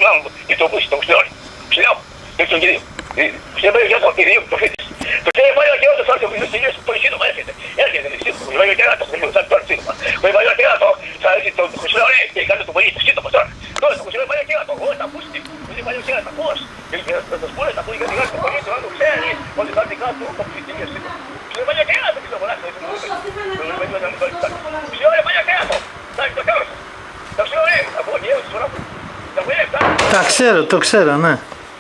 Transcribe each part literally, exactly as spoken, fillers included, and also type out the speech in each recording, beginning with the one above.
άνθρωπο και το ακούσει, το ξυλώνει. Ξυλάω, έχει τον κυρίο. Στην περιοχή του κυρίου, το φίτης. Το κύριε πάει ο καιράτος, άρχισε ο φίλος τελείως, πολύ σύντομα έρχεται. Έρχεται, σύντομα, πάει ο καιράτος, δεν θα τώρα σύντομα. Πάει ο καιράτος, θα έρθει το ξυλώνει και κάτω το πολύ, σύντομα τώρα. Τώρα το ξυλώνει πάει ο καιράτος, εγώ θα ακούσει, δεν πάει ο καιράτος, πώς. Θα σας πω, θα πω γιατί γράφει το πολύ, το ξέρει, ότι θα δει κάτω, θα πει τελείως σύντομα. Ξυλώνει πάει ο καιράτος, και το φωνάξει. Ξυλώνει πάει ο καιράτος, θα έρθει το καιράτος. Το ξυλώνει, θα πω και εγώ τη φορά. Τα ξέρω, το ξέρω, ναι.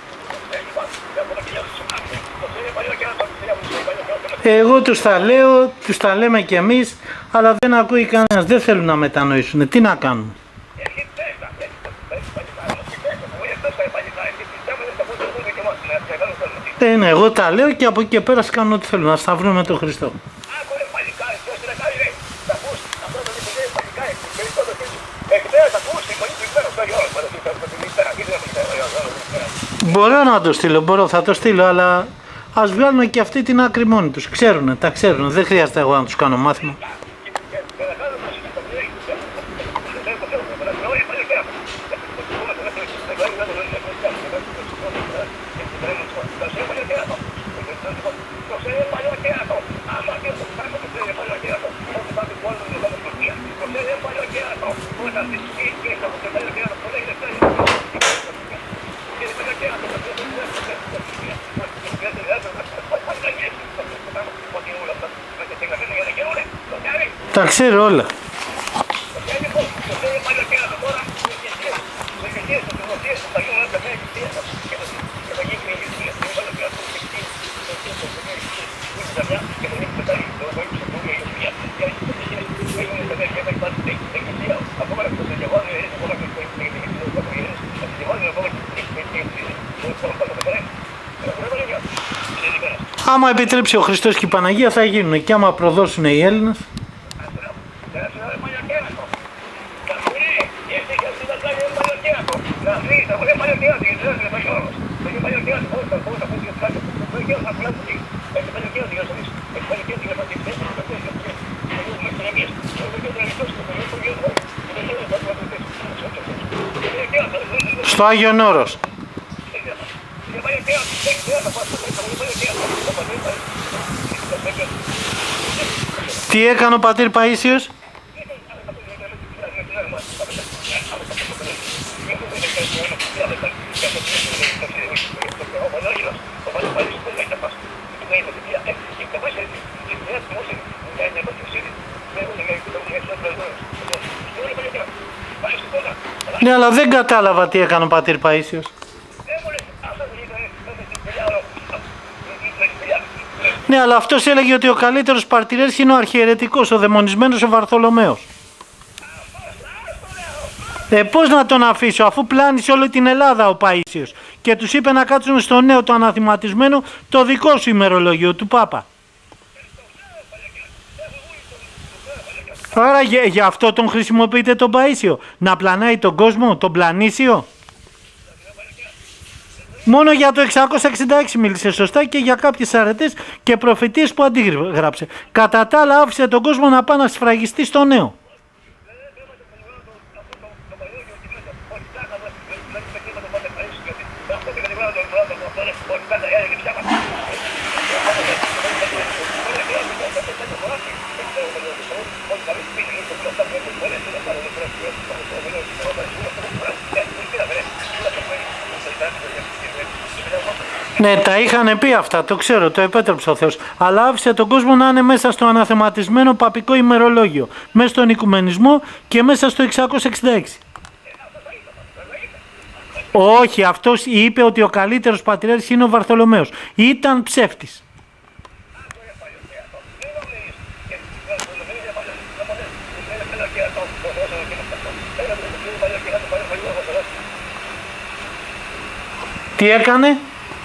Εγώ τους τα λέω, τους τα λέμε κι εμείς, αλλά δεν ακούει κανένας, δεν θέλουν να μετανοήσουν. Τι να κάνουν. Ε, ναι, εγώ τα λέω και από εκεί και πέρα κάνουν ό,τι θέλουν, να σταυρούν με τον Χριστό. Μπορώ να το στείλω, μπορώ, θα το στείλω, αλλά ας βγάλουν και αυτή την άκρη μόνοι τους. Ξέρουνε, τα ξέρουνε, δεν χρειάζεται εγώ να τους κάνω μάθημα. Τα ξέρω όλα. Άμα επιτρέψει ο Χριστός και η Παναγία θα γίνουν, και άμα προδώσουν οι Έλληνες. Στο Άγιον Όρος. Τι έκανε ο πατήρ Παΐσιος? Ναι, αλλά δεν κατάλαβα τι έκανε ο πατήρ Παΐσιος. Ναι, αλλά αυτός έλεγε ότι ο καλύτερος παρτηρέρης είναι ο αρχιαιρετικός, ο δαιμονισμένος ο Βαρθολομαίος. Ε, πώς να τον αφήσω, αφού πλάνησε όλη την Ελλάδα ο Παΐσιος και τους είπε να κάτσουν στο νέο το αναθηματισμένο το δικό σου ημερολόγιο του Πάπα. Άρα για, για αυτό τον χρησιμοποιείτε τον Παΐσιο, να πλανάει τον κόσμο, τον πλανήσιο. Μόνο για το εξακόσια εξήντα έξι μίλησε σωστά και για κάποιες αρετές και προφητείες που αντίγραψε. Κατά τα άλλα άφησε τον κόσμο να πάει να σφραγιστεί στο νέο. Ναι, τα είχαν πει αυτά, το ξέρω, το επέτρεψε ο Θεός. Αλλά άφησε τον κόσμο να είναι μέσα στο αναθεματισμένο παπικό ημερολόγιο, μέσα στον οικουμενισμό και μέσα στο εξακόσια εξήντα έξι. Όχι, αυτός είπε ότι ο καλύτερος πατριάρχης είναι ο Βαρθολομαίος. Ήταν ψεύτης. Τι έκανε?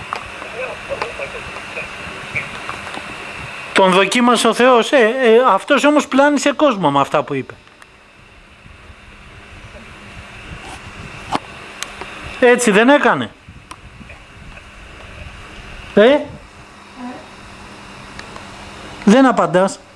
Τον δοκίμασε ο Θεός. Ε, ε, αυτός όμως πλάνησε κόσμο με αυτά που είπε. Έτσι δεν έκανε? Ε? Δεν απαντάς.